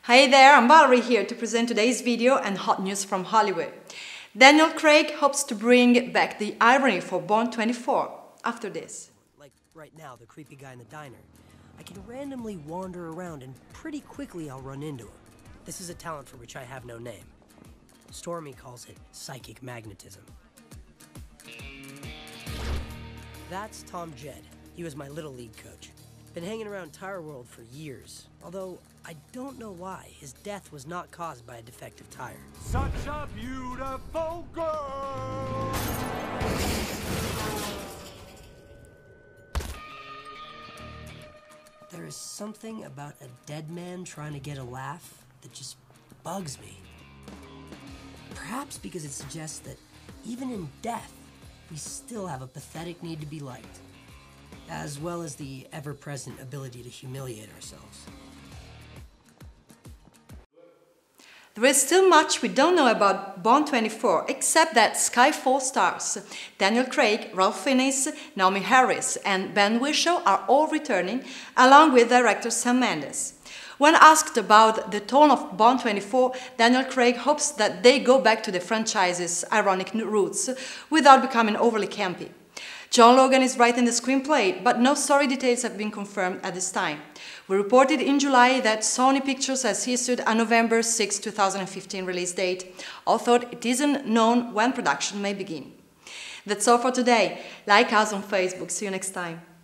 Hey there, I'm Valerie here to present today's video and hot news from Hollywood. Daniel Craig hopes to bring back the irony for Bond 24 after this. Like right now, the creepy guy in the diner. I can randomly wander around and pretty quickly I'll run into him. This is a talent for which I have no name. Stormy calls it psychic magnetism. That's Tom Jed. He was my Little League coach. Been hanging around Tire World for years, although I don't know why his death was not caused by a defective tire. Such a beautiful girl! There is something about a dead man trying to get a laugh that just bugs me. Perhaps because it suggests that even in death, we still have a pathetic need to be liked, as well as the ever-present ability to humiliate ourselves. There is still much we don't know about Bond 24, except that Skyfall stars Daniel Craig, Ralph Fiennes, Naomi Harris and Ben Whishaw are all returning, along with director Sam Mendes. When asked about the tone of Bond 24, Daniel Craig hopes that they go back to the franchise's ironic roots without becoming overly campy. John Logan is writing the screenplay, but no story details have been confirmed at this time. We reported in July that Sony Pictures has issued a November 6, 2015 release date, although it isn't known when production may begin. That's all for today. Like us on Facebook. See you next time.